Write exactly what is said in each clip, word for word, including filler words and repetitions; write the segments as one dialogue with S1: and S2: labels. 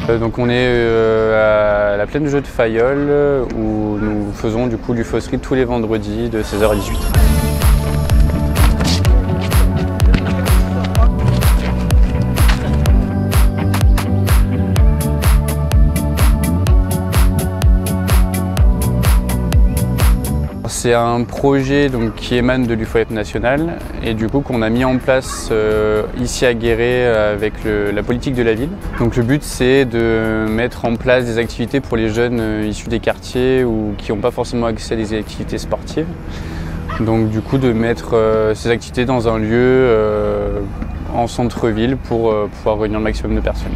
S1: Euh, donc on est euh, à la plaine de jeu de Fayolle où nous faisons du coup du faux street tous les vendredis de seize heures à dix-huit heures. C'est un projet donc, qui émane de l'U F O A P national et du coup qu'on a mis en place euh, ici à Guéret avec le, la politique de la ville. Donc le but c'est de mettre en place des activités pour les jeunes euh, issus des quartiers ou qui n'ont pas forcément accès à des activités sportives. Donc du coup de mettre euh, ces activités dans un lieu euh, en centre-ville pour euh, pouvoir réunir le maximum de personnes.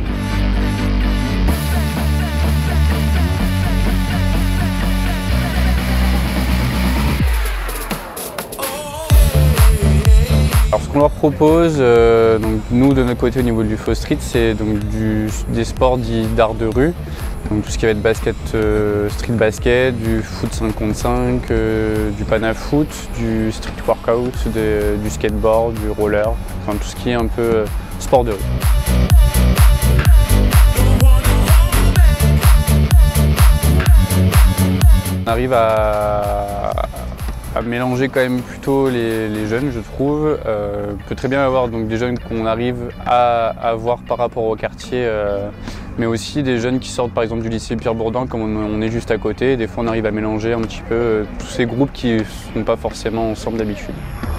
S1: Alors ce qu'on leur propose, euh, donc nous de notre côté au niveau du faux street, c'est donc du, des sports dits d'art de rue, donc tout ce qui va être basket, euh, street basket, du foot cinq contre cinq, euh, du panafoot, du street workout, de, du skateboard, du roller, enfin tout ce qui est un peu euh, sport de rue. On arrive à à mélanger quand même plutôt les, les jeunes, je trouve. Euh, on peut très bien avoir donc, des jeunes qu'on arrive à, à voir par rapport au quartier, euh, mais aussi des jeunes qui sortent par exemple du lycée Pierre Bourdan, comme on, on est juste à côté. Des fois on arrive à mélanger un petit peu euh, tous ces groupes qui ne sont pas forcément ensemble d'habitude.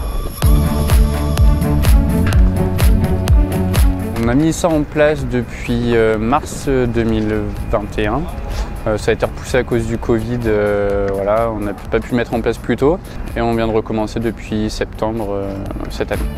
S1: On a mis ça en place depuis euh, mars deux mille vingt et un. Euh, ça a été repoussé à cause du Covid, euh, voilà, on n'a pas pu le mettre en place plus tôt et on vient de recommencer depuis septembre euh, cette année.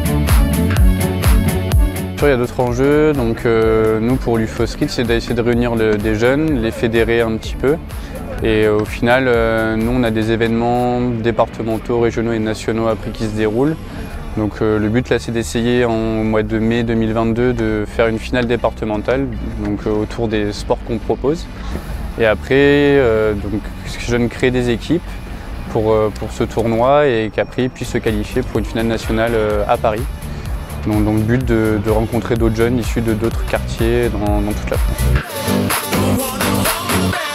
S1: Il y a d'autres enjeux, donc euh, nous pour l'U F O Street c'est d'essayer de réunir le, des jeunes, les fédérer un petit peu et euh, au final euh, nous on a des événements départementaux, régionaux et nationaux après qui se déroulent. Donc euh, le but là c'est d'essayer en mois de mai deux mille vingt-deux de faire une finale départementale donc, euh, autour des sports qu'on propose. Et après, euh, donc, les jeunes créent des équipes pour, euh, pour ce tournoi et qu'après ils puissent se qualifier pour une finale nationale euh, à Paris. Donc, donc le but de, de rencontrer d'autres jeunes issus de d'autres quartiers dans, dans toute la France.